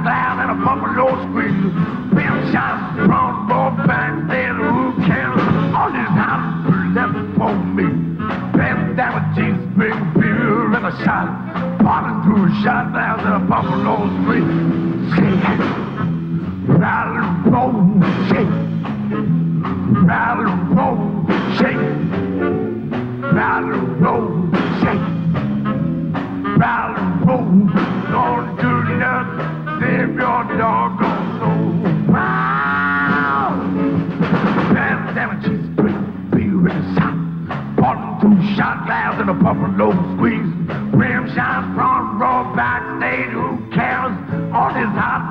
loud and a buffalo squeeze. Rim shots from both backstage, who cares? All these houses left for me. Bend down a G-string, beer and a shot. Falling through a shot loud and a buffalo squeeze. Shake, rattle and roll, shake. Rattle and roll, shake. Rattle and roll, shake. Rattle and roll, don't do nothing, save your doggone soul. Wow! Bam, damn it, she's pretty, beer in a shot. Falling through shot glass and a buffalo squeeze. Rim shots from raw backstage, who cares? All this hot